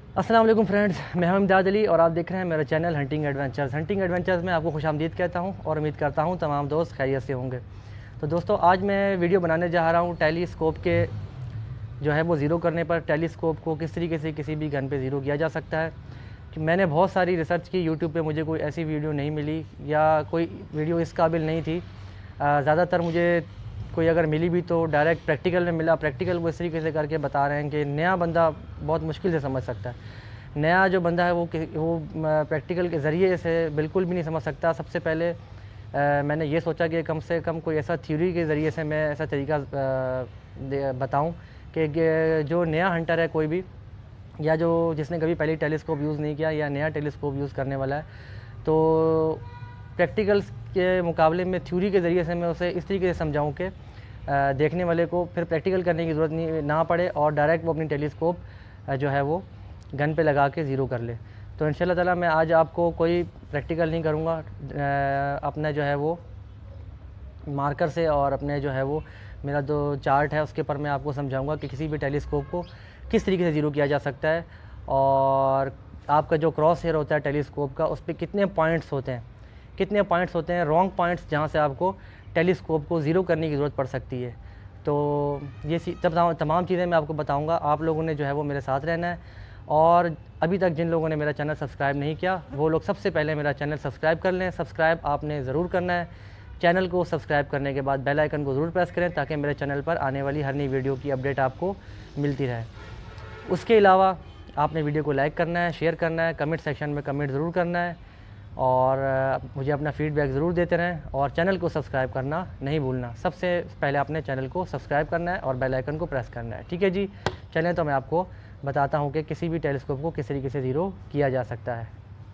अस्सलाम वालेकुम फ्रेंड्स, मैं हूं इमदाद अली और आप देख रहे हैं मेरा channel hunting adventures. Hunting adventures में आपको खुशामदीद कहता हूं और उम्मीद करता हूं तमाम दोस्त खैरियत से होंगे। तो दोस्तों, आज मैं वीडियो बनाने जा रहा हूं टेलीस्कोप के जो है वो ज़ीरो करने पर। टेलीस्कोप को किस तरीके से किसी भी गन पे ज़ीरो किया जा सकता है कि मैंने बहुत सारी रिसर्च की यूट्यूब पे, मुझे कोई ऐसी वीडियो नहीं मिली या कोई वीडियो इस काबिल नहीं थी। ज़्यादातर मुझे कोई अगर मिली भी तो डायरेक्ट प्रैक्टिकल में मिला। प्रैक्टिकल वो इस तरीके से करके बता रहे हैं कि नया बंदा बहुत मुश्किल से समझ सकता है। नया जो बंदा है वो प्रैक्टिकल के ज़रिए से बिल्कुल भी नहीं समझ सकता। सबसे पहले मैंने ये सोचा कि कम से कम कोई ऐसा थ्योरी के ज़रिए से मैं ऐसा तरीका बताऊं कि जो नया हंटर है कोई भी, या जो जिसने कभी पहले टेलीस्कोप यूज़ नहीं किया या नया टेलीस्कोप यूज़ करने वाला है, तो प्रैक्टिकल्स के मुकाबले में थ्योरी के ज़रिए से मैं उसे इस तरीके से समझाऊं कि देखने वाले को फिर प्रैक्टिकल करने की ज़रूरत नहीं ना पड़े और डायरेक्ट वो अपनी टेलीस्कोप जो है वो गन पे लगा के ज़ीरो कर ले। तो इंशाल्लाह ताला मैं आज आपको कोई प्रैक्टिकल नहीं करूँगा, अपना जो है वो मार्कर से और अपने जो है वो मेरा जो चार्ट है उसके ऊपर मैं आपको समझाऊंगा कि किसी भी टेलीस्कोप को किस तरीके से ज़ीरो किया जा सकता है और आपका जो क्रॉस हेयर होता है टेलीस्कोप का, उस पर कितने पॉइंट्स होते हैं, कितने पॉइंट्स होते हैं रॉन्ग पॉइंट्स जहाँ से आपको टेलीस्कोप को ज़ीरो करने की ज़रूरत पड़ सकती है। तो ये तमाम चीज़ें मैं आपको बताऊँगा। आप लोगों ने जो है वो मेरे साथ रहना है और अभी तक जिन लोगों ने मेरा चैनल सब्सक्राइब नहीं किया वो लोग सबसे पहले मेरा चैनल सब्सक्राइब कर लें। सब्सक्राइब आपने ज़रूर करना है। चैनल को सब्सक्राइब करने के बाद बेल आइकन को ज़रूर प्रेस करें ताकि मेरे चैनल पर आने वाली हर नई वीडियो की अपडेट आपको मिलती रहे। उसके अलावा आपने वीडियो को लाइक करना है, शेयर करना है, कमेंट सेक्शन में कमेंट ज़रूर करना है और मुझे अपना फ़ीडबैक ज़रूर देते रहें और चैनल को सब्सक्राइब करना नहीं भूलना। सबसे पहले आपने चैनल को सब्सक्राइब करना है और बेल आइकन को प्रेस करना है। ठीक है जी, चलें तो मैं आपको बताता हूँ कि किसी भी टेलीस्कोप को किस तरीके से ज़ीरो किया जा सकता है।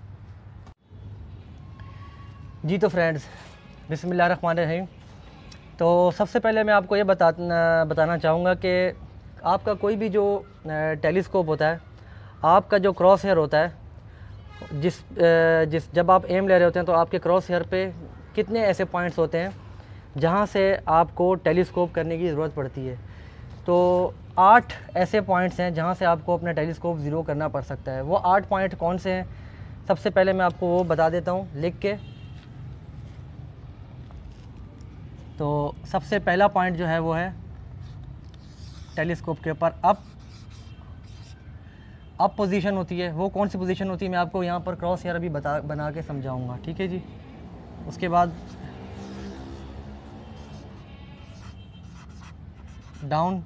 जी तो फ्रेंड्स, बिस्मिल्लाहिर्रहमानिर्रहीम। तो सबसे पहले मैं आपको ये बताना चाहूँगा कि आपका कोई भी जो टेलीस्कोप होता है, आपका जो क्रॉस हेयर होता है, जब आप एम ले रहे होते हैं तो आपके क्रॉस हेयर पे कितने ऐसे पॉइंट्स होते हैं जहाँ से आपको टेलीस्कोप करने की ज़रूरत पड़ती है। तो 8 ऐसे पॉइंट्स हैं जहाँ से आपको अपना टेलीस्कोप ज़ीरो करना पड़ सकता है। वो 8 पॉइंट कौन से हैं, सबसे पहले मैं आपको वो बता देता हूँ लिख के। तो सबसे पहला पॉइंट जो है वो है टेलीस्कोप के ऊपर अप पोजीशन होती है। वो कौन सी पोजीशन होती है मैं आपको यहाँ पर क्रॉस हेयर अभी बना के समझाऊंगा। ठीक है जी। उसके बाद डाउन,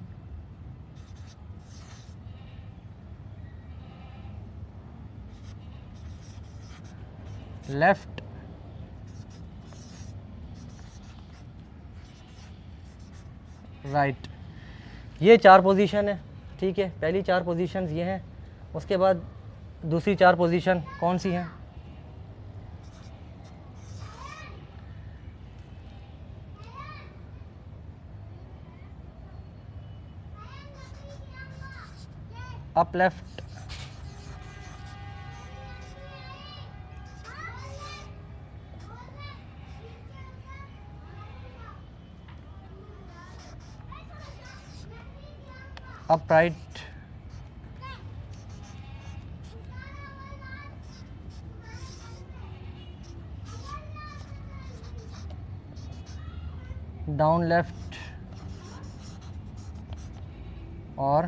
लेफ़्ट, राइट, ये 4 पोजीशन है। ठीक है, पहली 4 पोजीशंस ये हैं। उसके बाद दूसरी 4 पोजीशन कौन सी हैं, up left, up right, down left और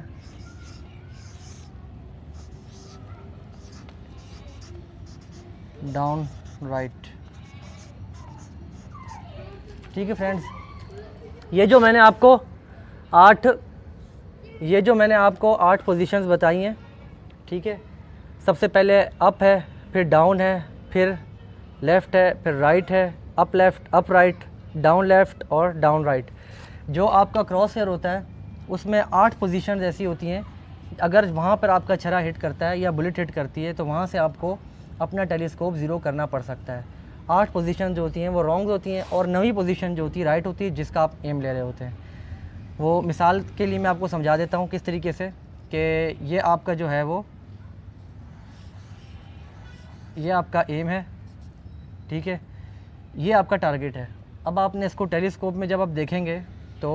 डाउन राइट। ठीक है फ्रेंड्स, ये जो मैंने आपको 8 पोजीशंस बताई हैं। ठीक है, सबसे पहले अप है, फिर डाउन है, फिर लेफ़्ट है, फिर राइट है, up left, up right, down left और डाउन राइट। जो आपका क्रॉस हेयर होता है उसमें 8 पोजीशंस ऐसी होती हैं, अगर वहाँ पर आपका छरा हिट करता है या बुलेट हिट करती है तो वहाँ से आपको अपना टेलीस्कोप ज़ीरो करना पड़ सकता है। 8 पोजीशन जो होती हैं वो रॉन्ग होती हैं और 9वीं पोजीशन जो होती है राइट होती है, जिसका आप एम ले रहे होते हैं। वो मिसाल के लिए मैं आपको समझा देता हूँ किस तरीके से कि ये आपका जो है वो ये आपका एम है। ठीक है, ये आपका टारगेट है। अब आपने इसको टेलीस्कोप में जब आप देखेंगे तो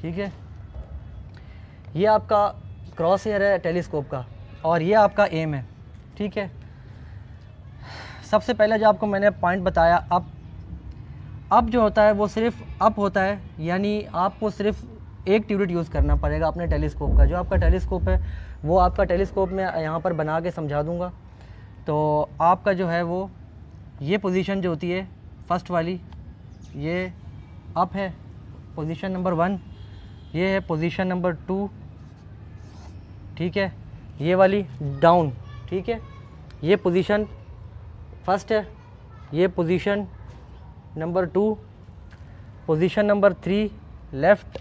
ठीक है, ये आपका क्रॉस हेयर है टेलीस्कोप का और ये आपका एम है। ठीक है, सबसे पहले जो आपको मैंने पॉइंट बताया, अप जो होता है वो सिर्फ अप होता है, यानी आपको सिर्फ एक ट्यूबिट यूज़ करना पड़ेगा अपने टेलीस्कोप का। जो आपका टेलीस्कोप है वो आपका टेलीस्कोप में यहाँ पर बना के समझा दूँगा। तो आपका जो है वो ये पोजीशन जो होती है फर्स्ट वाली, ये अप है पोजीशन नंबर 1, ये है पोजीशन नंबर 2, ठीक है, ये वाली डाउन। ठीक है, ये पोजीशन फर्स्ट है, ये position number 2, position number 3 left,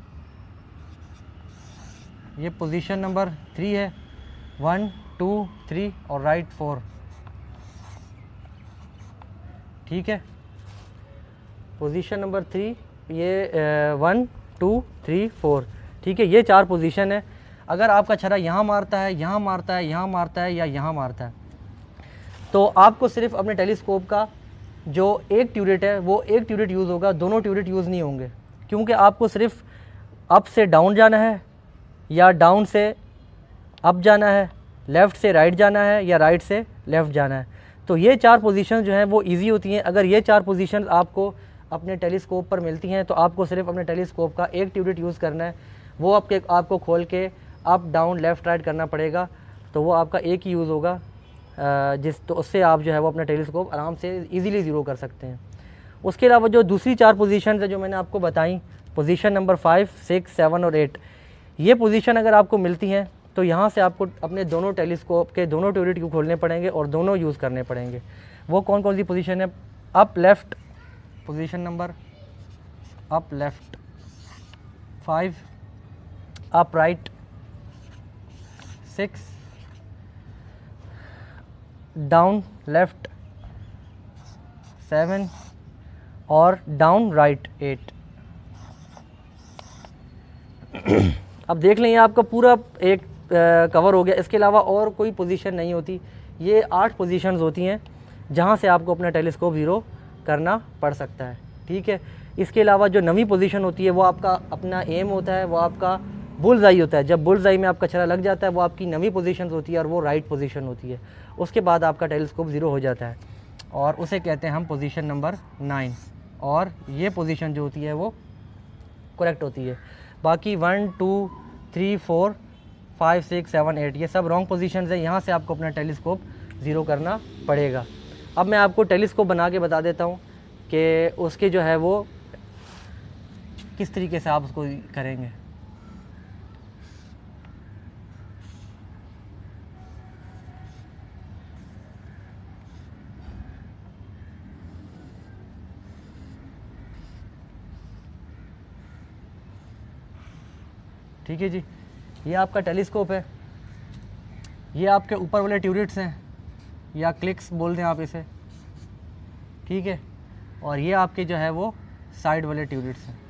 ये पोजीशन नंबर 3 है, 1 2 3 और राइट 4। ठीक है, पोजीशन नंबर 3 ये 1 2 3 4। ठीक है, ये 4 पोजीशन है। अगर आपका छर्रा यहाँ मारता है, यहाँ मारता है, यहाँ मारता है या यहाँ मारता है, तो आपको सिर्फ अपने टेलीस्कोप का जो एक ट्यूबिट है वो एक ट्यूबिट यूज़ होगा, दोनों ट्यूबिट यूज़ नहीं होंगे, क्योंकि आपको सिर्फ अप से डाउन जाना है या डाउन से अप जाना है, लेफ़्ट से राइट जाना है या राइट से लेफ़्ट जाना है। तो ये 4 पोजीशन जो हैं वो इजी होती हैं। अगर ये 4 पोजीशन आपको अपने टेलीस्कोप पर मिलती हैं तो आपको सिर्फ अपने टेलीस्कोप का एक ट्यूबिट यूज़ करना है, वो आपको खोल के अप डाउन लेफ़्ट राइट करना पड़ेगा, तो वो आपका एक ही यूज़ होगा, तो उससे आप जो है वो अपना टेलीस्कोप आराम से इजीली ज़ीरो कर सकते हैं। उसके अलावा जो दूसरी 4 पोजीशन है जो मैंने आपको बताई, पोजीशन नंबर 5 6 7 और 8, ये पोजीशन अगर आपको मिलती हैं तो यहाँ से आपको अपने दोनों टेलीस्कोप के दोनों ट्यूबिट को खोलने पड़ेंगे और दोनों यूज़ करने पड़ेंगे। वो कौन कौन सी पोजीशन है? Up left position number, up left 5, up right 6, down left 7 और डाउन राइट 8। अब देख लें, ये आपका पूरा एक कवर हो गया। इसके अलावा और कोई पोजीशन नहीं होती, ये 8 पोजीशंस होती हैं जहाँ से आपको अपना टेलीस्कोप ज़ीरो करना पड़ सकता है। ठीक है, इसके अलावा जो नवी पोजीशन होती है वो आपका अपना एम होता है, वो आपका बुल्स आई होता है। जब बुल्स आई में आपका छर्रा लग जाता है वो आपकी नवी पोजीशन होती है और वो राइट पोजीशन होती है। उसके बाद आपका टेलीस्कोप ज़ीरो हो जाता है और उसे कहते हैं हम पोजीशन नंबर 9, और ये पोजीशन जो होती है वो करेक्ट होती है। बाकी 1 2 3 4 5 6 7 8 ये सब रॉन्ग पोजीशंस है, यहाँ से आपको अपना टेलीस्कोप ज़ीरो करना पड़ेगा। अब मैं आपको टेलीस्कोप बना के बता देता हूँ कि उसके जो है वो किस तरीके से आप उसको करेंगे। ठीक है जी, ये आपका टेलीस्कोप है, ये आपके ऊपर वाले ट्यूबिट्स हैं या क्लिक्स बोल दें आप इसे। ठीक है, और ये आपके जो है वो साइड वाले ट्यूबिट्स हैं।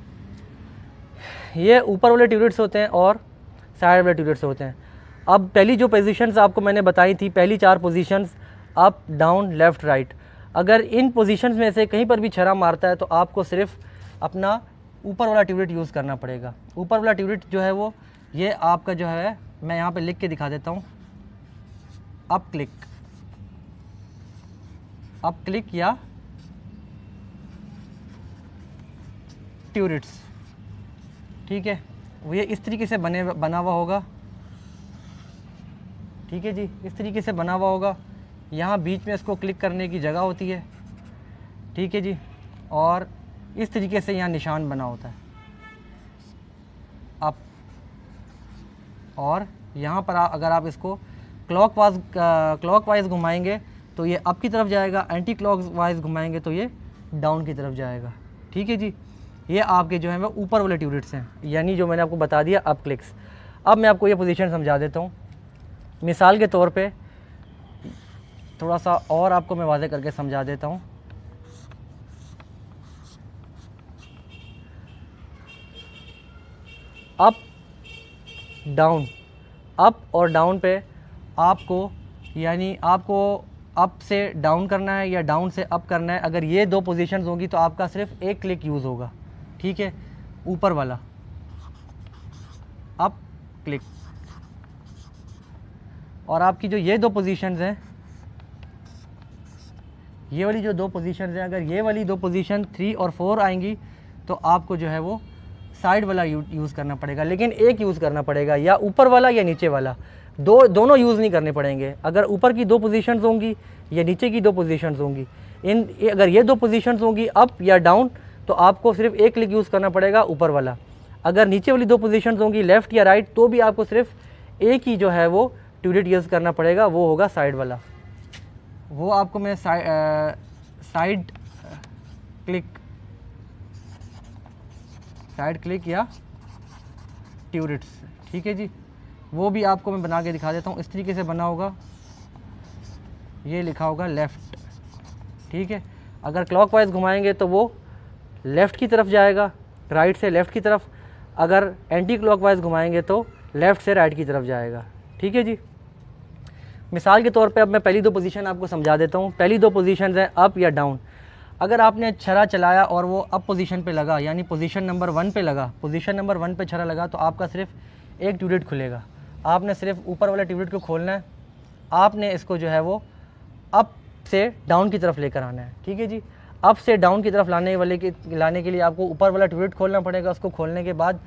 ये ऊपर वाले ट्यूबिट्स होते हैं और साइड वाले ट्यूबिट्स होते हैं। अब पहली जो पोजीशंस आपको मैंने बताई थी, पहली 4 positions up down left right, अगर इन पोजीशंस में से कहीं पर भी छर्रा मारता है तो आपको सिर्फ अपना ऊपर वाला ट्यूबिट यूज़ करना पड़ेगा। ऊपर वाला ट्यूबिट जो है वो ये आपका जो है, मैं यहाँ पे लिख के दिखा देता हूँ, अप क्लिक या ट्यूबिट्स। ठीक है, वो ये इस तरीके से बना हुआ होगा। ठीक है जी, इस तरीके से बना हुआ होगा। यहाँ बीच में इसको क्लिक करने की जगह होती है। ठीक है जी, और इस तरीके से यहाँ निशान बना होता है अप, और यहाँ पर अगर आप इसको क्लॉकवाइज घुमाएंगे तो ये अप की तरफ जाएगा, एंटी क्लॉकवाइज घुमाएंगे तो ये डाउन की तरफ जाएगा। ठीक है जी, ये आपके जो है वो ऊपर वाले ट्यूबिट्स हैं, यानी जो मैंने आपको बता दिया अप क्लिक्स। अब मैं आपको ये पोजीशन समझा देता हूँ मिसाल के तौर पे, थोड़ा सा और आपको मैं वाज़ेह करके समझा देता हूँ। अप डाउन, अप और डाउन पे आपको, यानी आपको अप से डाउन करना है या डाउन से अप करना है। अगर ये 2 पोजीशंस होंगी तो आपका सिर्फ एक क्लिक यूज़ होगा। ठीक है, ऊपर वाला, अप क्लिक। और आपकी जो ये दो पोजीशंस हैं, ये वाली जो दो पोजीशंस हैं, अगर ये वाली दो पोजीशन 3 और 4 आएंगी तो आपको जो है वो साइड वाला यूज़ करना पड़ेगा, लेकिन एक यूज़ करना पड़ेगा, या ऊपर वाला या नीचे वाला, दोनों यूज़ नहीं करने पड़ेंगे। अगर ऊपर की दो पोजीशंस होंगी या नीचे की दो पोजीशंस होंगी, अगर ये दो पोजीशंस होंगी अप या डाउन, तो आपको सिर्फ एक क्लिक यूज़ करना पड़ेगा ऊपर वाला। अगर नीचे वाली दो पोजीशंस होंगी लेफ़्ट या राइट, तो भी आपको सिर्फ एक ही जो है वो ट्यूरेट यूज़ करना पड़ेगा, वो होगा साइड वाला। वो आपको मैं साइड क्लिक या ट्यूरेट्स, ठीक है जी, वो भी आपको मैं बना के दिखा देता हूँ। इस तरीके से बना होगा, ये लिखा होगा लेफ़्ट, ठीक है। अगर क्लॉकवाइज घुमाएंगे तो वो लेफ़्ट की तरफ जाएगा, राइट से लेफ़्ट की तरफ। अगर एंटी क्लॉकवाइज घुमाएंगे तो लेफ़्ट से राइट की तरफ जाएगा, ठीक है जी। मिसाल के तौर पे अब मैं पहली दो पोजीशन आपको समझा देता हूँ। पहली दो पोजीशंस हैं अप या डाउन। अगर आपने छरा चलाया और वो अप पोजीशन पे लगा, यानी पोजीशन नंबर 1 पे लगा, पोजीशन नंबर 1 पे छरा लगा, तो आपका सिर्फ एक ट्यूरेट खुलेगा। आपने सिर्फ ऊपर वाले ट्यूरेट को खोलना है, आपने इसको जो है वो अप से डाउन की तरफ लेकर आना है, ठीक है जी। अप से डाउन की तरफ लाने के लिए आपको ऊपर वाला ट्यूरेट खोलना पड़ेगा। उसको खोलने के बाद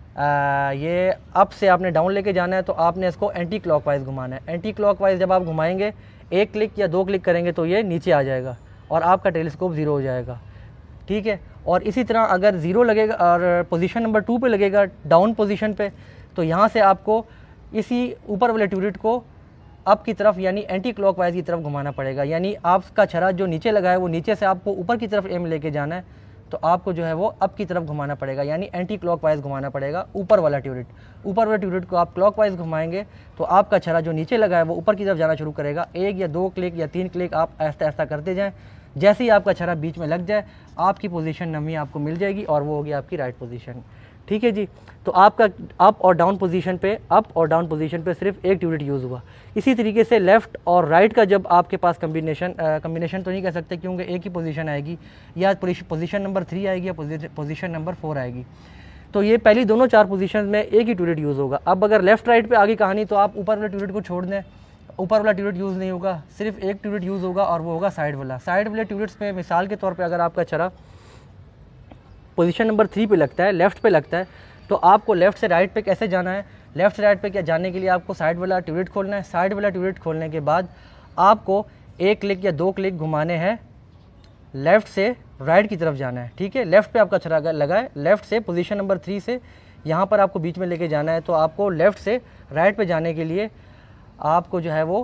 ये अप से आपने डाउन लेके जाना है, तो आपने इसको एंटी क्लॉकवाइज घुमाना है। एंटी क्लॉकवाइज जब आप घुमाएंगे, एक क्लिक या दो क्लिक करेंगे तो ये नीचे आ जाएगा और आपका टेलीस्कोप ज़ीरो हो जाएगा, ठीक है। और इसी तरह अगर ज़ीरो लगेगा और पोजीशन नंबर 2 पे लगेगा डाउन पोजीशन पे, तो यहाँ से आपको इसी ऊपर वाले ट्यूरेट को अप की तरफ यानी एंटी क्लॉकवाइज की तरफ घुमाना पड़ेगा। यानी आपका छरा जो नीचे लगा है वो नीचे से आपको ऊपर की तरफ एम लेके जाना है, तो आपको जो है वो अप की तरफ घुमाना पड़ेगा, यानी एंटी क्लॉकवाइज घुमाना पड़ेगा ऊपर वाला ट्यूरेट। ऊपर वाले ट्यूरेट को आप क्लॉकवाइज घुमाएंगे तो आपका छरा जो नीचे लगा है वो ऊपर की तरफ जाना शुरू करेगा। एक या दो क्लिक या 3 क्लिक आप ऐसा ऐसा करते जाएँ। जैसे ही आपका छरा बीच में लग जाए, आपकी पोजीशन नमी आपको मिल जाएगी और वो होगी आपकी राइट पोजीशन, ठीक है जी। तो आपका अप और डाउन पोजीशन पे सिर्फ एक ट्यूरेट यूज़ हुआ। इसी तरीके से लेफ़्ट और राइट का जब आपके पास कम्बिनेशन तो नहीं कह सकते, क्योंकि एक ही पोजीशन आएगी, या पोजीशन नंबर 3 आएगी या पोजीशन नंबर 4 आएगी। तो ये पहली दोनों 4 पोजीशन में एक ही ट्यूरेट यूज़ होगा। अब अगर लेफ़्ट राइट पे आगे कहानी, तो आप ऊपर वाले ट्यूरेट को छोड़ दें, ऊपर वाला ट्यूरेट यूज़ नहीं होगा, सिर्फ एक ट्यूरेट यूज़ होगा और वो होगा साइड वाला। साइड वाले ट्यूरेट्स में मिसाल के तौर पर अगर आपका छरा पोजीशन नंबर 3 पे लगता है, लेफ़्ट पे लगता है, तो आपको लेफ़्ट से राइट पे कैसे जाना है? लेफ़्ट से राइट पे क्या जाने के लिए आपको साइड वाला ट्यूरेट खोलना है। साइड वाला ट्यूरेट खोलने के बाद आपको एक क्लिक या दो क्लिक घुमाने हैं, लेफ़्ट से राइट की तरफ जाना है, ठीक है। लेफ़्ट पे आपका छरा लगा है, लेफ़्ट से पोजीशन नंबर 3 से यहाँ पर आपको बीच में लेके जाना है। तो आपको लेफ़्ट से राइट पे जाने के लिए आपको जो है वो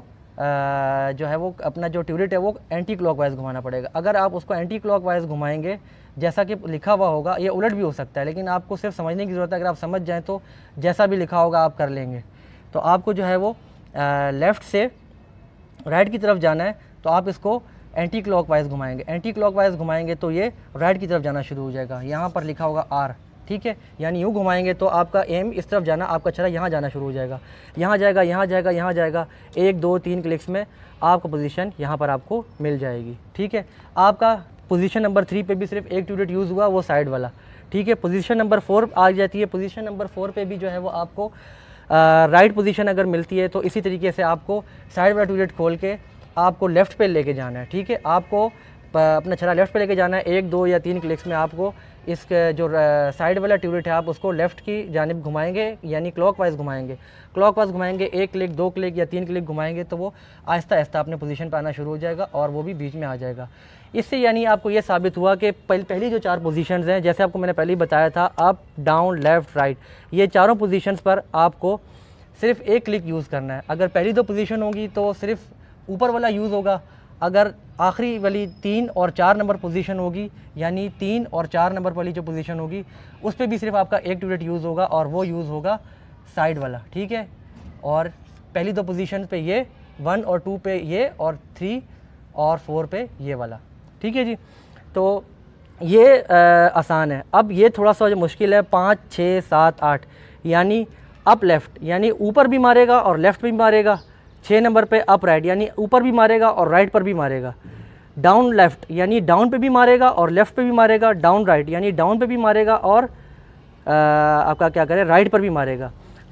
अपना जो ट्यूरेट है वो एंटी क्लॉकवाइज घुमाना पड़ेगा। अगर आप उसको एंटी क्लॉकवाइज घुमाएंगे, जैसा कि लिखा हुआ होगा, ये उलट भी हो सकता है, लेकिन आपको सिर्फ समझने की ज़रूरत है। अगर आप समझ जाएं तो जैसा भी लिखा होगा आप कर लेंगे। तो आपको जो है वो लेफ़्ट से राइट की तरफ जाना है, तो आप इसको एंटी क्लॉकवाइज घुमाएंगे। एंटी क्लॉकवाइज घुमाएंगे तो ये राइट की तरफ जाना शुरू हो जाएगा। यहाँ पर लिखा होगा आर, ठीक है। यानी यूँ घुमाएंगे तो आपका एम इस तरफ जाना, आपका छरा यहाँ जाना शुरू हो जाएगा, यहाँ जाएगा, यहाँ जाएगा, यहाँ जाएगा। 1 2 3 क्लिक्स में आपका पोजीशन यहाँ पर आपको मिल जाएगी, ठीक है। आपका पोजीशन नंबर 3 पे भी सिर्फ एक ट्यूरेट यूज़ हुआ, वो साइड वाला, ठीक है। पोजीशन नंबर 4 आ जाती है। पोजीशन नंबर 4 पे भी जो है वो आपको राइट पोजीशन अगर मिलती है, तो इसी तरीके से आपको साइड वाला ट्यूरेट खोल के आपको लेफ़्ट पे लेके जाना है, ठीक है। आपको अपना छरा लेफ़्ट पे लेके जाना है। 1 2 या 3 क्लिक्स में आपको इस जो साइड वाला ट्यूरेट है आप उसको लेफ़्ट की जानिब घुमाएंगे, यानी क्लॉकवाइज घुमाएंगे। क्लॉकवाइज घुमाएंगे, 1 क्लिक 2 क्लिक या 3 क्लिक घुमाएंगे, तो वो आहिस्ता आहिस्ता अपने पोजीशन पे आना शुरू हो जाएगा और वो भी बीच में आ जाएगा। इससे यानी आपको ये साबित हुआ कि पहली जो 4 पोजीशंस हैं, जैसे आपको मैंने पहले ही बताया था, अप डाउन लेफ़्ट राइट, ये चारों पोजीशंस पर आपको सिर्फ एक क्लिक यूज़ करना है। अगर पहली 2 पोजीशन होंगी तो सिर्फ ऊपर वाला यूज़ होगा। अगर आखिरी वाली 3 और 4 नंबर पोजीशन होगी, यानी 3 और 4 नंबर वाली जो पोजीशन होगी, उस पर भी सिर्फ आपका एक ट्यूरेट यूज़ होगा और वो यूज़ होगा साइड वाला, ठीक है। और पहली 2 पोजीशन पे ये, 1 और 2 पे ये, और 3 और 4 पे ये वाला, ठीक है जी। तो ये आसान है। अब ये थोड़ा सा जो मुश्किल है, 5 6 7 8, यानी अप लेफ़्ट, यानी ऊपर भी मारेगा और लेफ़्ट भी मारेगा। 6 नंबर पे अप राइट, यानी ऊपर भी मारेगा और राइट पर भी मारेगा। डाउन लेफ़्ट, यानी डाउन पे भी मारेगा और लेफ़्ट पे भी मारेगा। डाउन राइट, यानी डाउन पे भी मारेगा और आपका क्या करें, राइट पर भी मारेगा।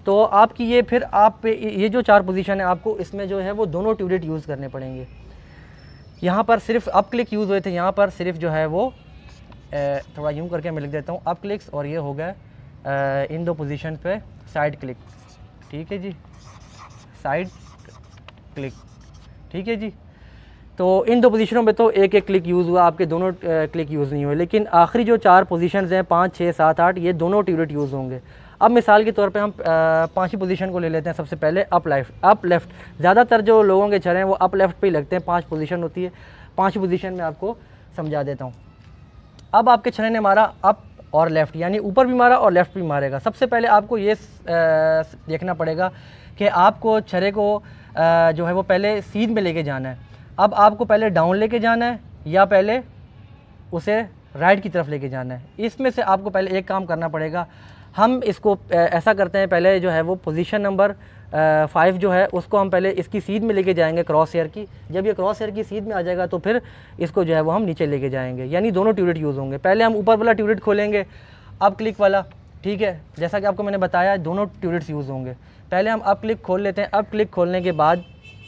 तो आपकी ये फिर आप ये जो 4 पोजीशन है आपको इसमें जो है वो दोनों ट्यूरेट यूज़ करने पड़ेंगे। यहाँ पर सिर्फ अप क्लिक यूज़ हुए थे, यहाँ पर सिर्फ जो है वो थोड़ा यूँ करके मैं लिख देता हूँ अप क्लिक्स, और ये हो गया इन 2 पोजीशन पे साइड क्लिक। ठीक है जी, साइड क्लिक। ठीक है जी, तो इन 2 पोजीशनों में तो एक एक क्लिक यूज़ हुआ, आपके दोनों क्लिक यूज़ नहीं हुए। लेकिन आखिरी जो 4 पोजीशंस हैं 5, 6, 7, 8 ये दोनों ट्यूरेट यूज़ होंगे। अब मिसाल के तौर पे हम 5वीं पोजीशन को ले लेते हैं। सबसे पहले अप लेफ़्ट। ज़्यादातर जो लोगों के छड़े हैं वो अप लेफ़्ट पे ही लगते हैं। 5 पोजीशन होती है, 5वीं पोजीशन में आपको समझा देता हूँ। अब आपके छड़े ने मारा अप और लेफ़्ट, यानी ऊपर भी मारा और लेफ़्ट भी मारेगा। सबसे पहले आपको ये देखना पड़ेगा कि आपको छड़े को जो है वो पहले सीध में लेके जाना है। अब आपको पहले डाउन लेके जाना है या पहले उसे राइट की तरफ लेके जाना है। इसमें से आपको पहले एक काम करना पड़ेगा। हम इसको ऐसा करते हैं, पहले जो है वो पोजीशन नंबर 5 जो है उसको हम पहले इसकी सीध में लेके जाएंगे, क्रॉस हेयर की। जब ये क्रॉस हेयर की सीध में आ जाएगा तो फिर इसको जो है वो हम नीचे लेके जाएंगे, यानी दोनों ट्यूरेट यूज़ होंगे। पहले हम ऊपर वाला ट्यूरेट खोलेंगे, अप क्लिक वाला। ठीक है, जैसा कि आपको मैंने बताया दोनों ट्यूरेट्स यूज़ होंगे। पहले हम अप क्लिक खोल लेते हैं। अप क्लिक खोलने के बाद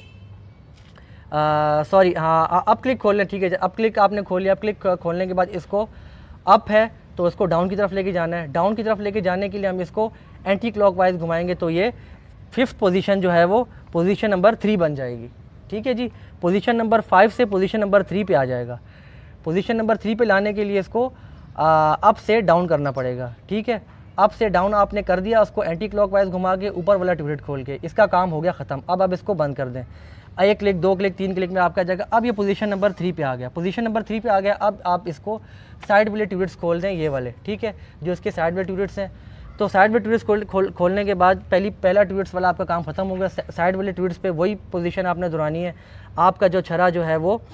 अप क्लिक खोल लें। ठीक है, अप क्लिक आपने खोल लिया। अप क्लिक खोलने के बाद इसको अप है तो इसको डाउन की तरफ लेके जाना है। डाउन की तरफ लेके जाने के लिए हम इसको एंटी क्लॉकवाइज घुमाएंगे तो ये 5th पोजीशन जो है वो पोजीशन नंबर 3 बन जाएगी। ठीक है जी, पोजीशन नंबर 5 से पोजीशन नंबर 3 पे आ जाएगा। पोजीशन नंबर 3 पे लाने के लिए इसको अप से डाउन करना पड़ेगा। ठीक है, अप से डाउन आपने कर दिया, उसको एंटी क्लॉकवाइज घुमा के ऊपर वाला ट्यूरेट खोल के, इसका काम हो गया ख़त्म। अब आप इसको बंद कर दें। 1 क्लिक, 2 क्लिक, 3 क्लिक में आपका जाएगा। अब ये पोजीशन नंबर 3 पे आ गया। पोजीशन नंबर 3 पे आ गया। अब आप इसको साइड वाले ट्यूरेट्स खोल दें, ये वाले। ठीक है, जो इसके साइड वाले ट्यूरेट्स हैं। तो साइड वाले ट्यूरेट्स खोलने के बाद पहला ट्यूरेट्स वाला आपका काम ख़त्म हो गया। साइड वाले ट्यूरेट्स पे वही पोजीशन आपने दोहरानी है। आपका जो छरा जो है वो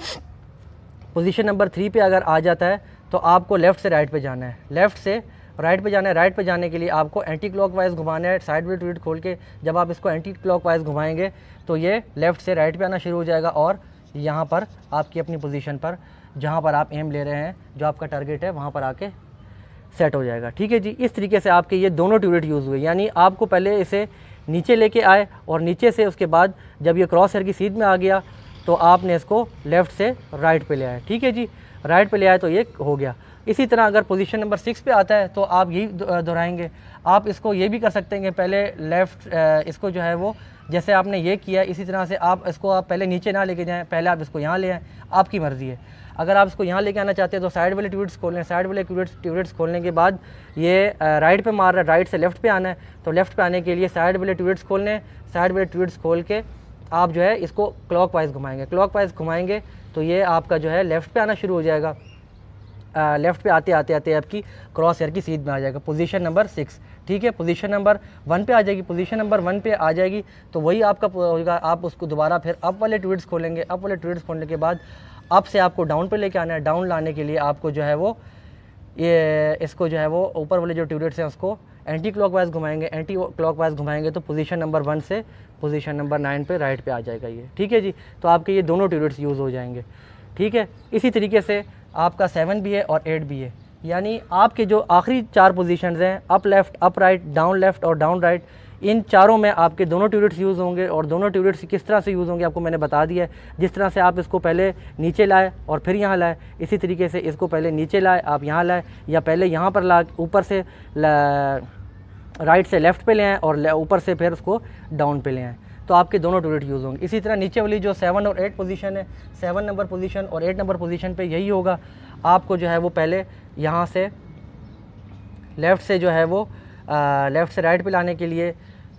पोजीशन नंबर 3 पे अगर आ जाता है तो आपको लेफ़्ट से राइट पे जाना है, लेफ़्ट से राइट पे जाना है। राइट पे जाने के लिए आपको एंटी क्लॉकवाइज घुमाना है, साइड वाले ट्यूरेट खोल के। जब आप इसको एंटी क्लॉकवाइज घुमाएंगे तो ये लेफ़्ट से राइट पे आना शुरू हो जाएगा, और यहाँ पर आपकी अपनी पोजीशन पर जहाँ पर आप एम ले रहे हैं, जो आपका टारगेट है, वहाँ पर आके सेट हो जाएगा। ठीक है जी, इस तरीके से आपके ये दोनों ट्यूरेट यूज़ हुए। यानी आपको पहले इसे नीचे लेके आए और नीचे से उसके बाद जब ये क्रॉस हेयर की सीध में आ गया तो आपने इसको लेफ़्ट से राइट पे ले आए। ठीक है जी, राइट पे ले आए तो ये हो गया। इसी तरह अगर पोजीशन नंबर 6 पे आता है तो आप यही दोहराएंगे। आप इसको ये भी कर सकते हैं कि पहले लेफ़्ट इसको जो है वो जैसे आपने ये किया, इसी तरह से आप इसको आप पहले नीचे ना लेके जाएं, पहले आप इसको यहाँ ले आएँ, आपकी मर्ज़ी है। अगर आप इसको यहाँ लेके आना चाहते हैं तो साइड वाले ट्यूरेट्स खोल लें। साइड वाले ट्यूरेट्स खोलने के बाद ये राइट पे मार रहा है, राइट से लेफ़्ट पे आना है, तो लेफ़्ट पे आने के लिए साइड वाले ट्यूरेट्स खोल लें। साइड वाले ट्यूरेट्स खोल के आप जो है इसको क्लॉकवाइज घुमाएंगे। क्लॉकवाइज घुमाएंगे तो ये आपका जो है लेफ़्ट पे आना शुरू हो जाएगा। लेफ़्ट पे आते आते आते आपकी क्रॉस हेयर की सीध में आ जाएगा पोजीशन नंबर 6। ठीक है, पोजीशन नंबर 1 पे आ जाएगी। पोजीशन नंबर 1 पे आ जाएगी तो वही आपका होगा। आप उसको दोबारा फिर अप वाले ट्यूरेट्स खोलेंगे। अप वाले ट्यूरेट्स खोलने के बाद अप से आपको डाउन पे लेके आना है। डाउन लाने के लिए आपको जो है वो ये इसको जो है वो ऊपर वाले जो ट्यूरेट्स हैं उसको एंटी क्लॉकवाइज घुमाएंगे। एंटी क्लॉकवाइज घुमाएंगे तो पोजीशन नंबर 1 से पोजीशन नंबर 9 पे राइट पे आ जाएगा ये। ठीक है जी, तो आपके ये दोनों ट्यूरेट्स यूज़ हो जाएंगे। ठीक है, इसी तरीके से आपका 7 भी है और 8 भी है। यानी आपके जो आखिरी 4 पोजीशंस हैं, up left, up right, down left और डाउन राइट, इन चारों में आपके दोनों ट्यूरेट्स यूज़ होंगे। और दोनों ट्यूरेट्स किस तरह से यूज़ होंगे आपको मैंने बता दिया है। जिस तरह से आप इसको पहले नीचे लाए और फिर यहाँ लाए, इसी तरीके से इसको पहले नीचे लाए आप यहाँ लाए, या पहले यहाँ पर ला ऊपर से राइट से लेफ़्ट पे ले आएँ और ऊपर से फिर उसको डाउन पे ले आएँ, तो आपके दोनों ट्यूरेट यूज़ होंगे। इसी तरह नीचे वाली जो 7 और 8 पोजीशन है, 7 नंबर पोजीशन और 8 नंबर पोजीशन पे यही होगा। आपको जो है वो पहले यहाँ से लेफ़्ट से जो है वो लेफ़्ट से राइट पे लाने के लिए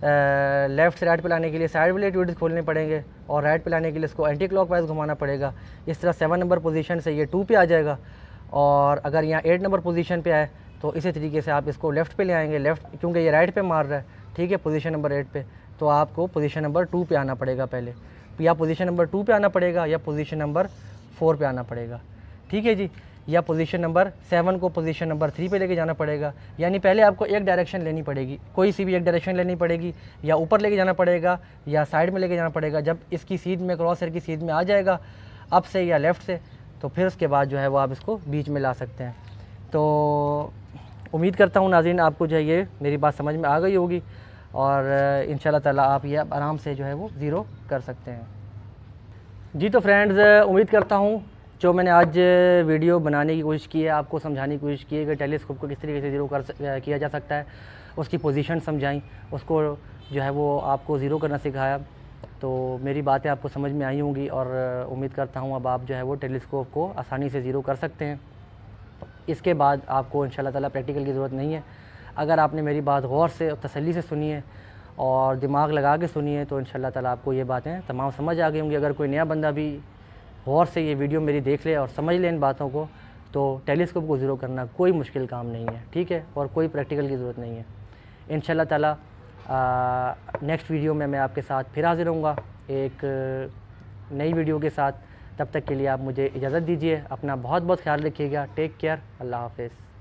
साइड वाले ट्यूरेट्स खोलने पड़ेंगे और राइट पे लाने के लिए इसको एंटी क्लॉकवाइज घुमाना पड़ेगा। इस तरह 7 नंबर पोजीशन से ये 2 पे आ जाएगा, और अगर यहाँ 8 नंबर पोजीशन पे आए तो इसी तरीके से आप इसको लेफ़्ट पे ले आएंगे। लेफ़्ट क्योंकि ये राइट पे मार रहा है, ठीक है, पोजीशन नंबर 8 पे, तो आपको पोजीशन नंबर 2 पे आना पड़ेगा पहले, या पोजीशन नंबर 2 पे आना पड़ेगा या पोजीशन नंबर 4 पे आना पड़ेगा। ठीक है जी, या पोजीशन नंबर 7 को पोजीशन नंबर 3 पे लेके जाना पड़ेगा। यानी पहले आपको एक डायरेक्शन लेनी पड़ेगी, कोई सी भी एक डायरेक्शन लेनी पड़ेगी, या ऊपर लेके जाना पड़ेगा या साइड में लेके जाना पड़ेगा। जब इसकी सीध में क्रॉस हेयर की सीध में आ जाएगा अप से या लेफ़्ट से, तो फिर उसके बाद जो है वो आप इसको बीच में ला सकते हैं। तो उम्मीद करता हूँ नाज़रीन आपको जो है ये मेरी बात समझ में आ गई होगी। और इंशाल्लाह ताला आप ये आराम से जो है वो ज़ीरो कर सकते हैं। जी तो फ्रेंड्स, उम्मीद करता हूँ जो मैंने आज वीडियो बनाने की कोशिश की है, आपको समझाने की कोशिश की है कि टेलीस्कोप को किस तरीके से ज़ीरो किया जा सकता है, उसकी पोजीशन समझाई, उसको जो है वो आपको ज़ीरो करना सिखाया। तो मेरी बातें आपको समझ में आई होंगी और उम्मीद करता हूँ अब आप जो है वो टेलीस्कोप को आसानी से ज़ीरो कर सकते हैं। इसके बाद आपको इंशाल्लाह ताला प्रैक्टिकल की ज़रूरत नहीं है। अगर आपने मेरी बात गौर से और तसल्ली से सुनी है और दिमाग लगा के सुनी है तो इंशाल्लाह ताला आपको ये बातें तमाम समझ आ गई होंगी। अगर कोई नया बंदा भी गौर से ये वीडियो मेरी देख ले और समझ ले इन बातों को, तो टेलीस्कोप को ज़ीरो करना कोई मुश्किल काम नहीं है, ठीक है, और कोई प्रैक्टिकल की ज़रूरत नहीं है। इंशाल्लाह ताला नेक्स्ट वीडियो में मैं आपके साथ फिर हाज़िर होऊंगा एक नई वीडियो के साथ। तब तक के लिए आप मुझे इजाज़त दीजिए। अपना बहुत बहुत ख्याल रखिएगा। Take care. अल्लाह हाफ़िज़।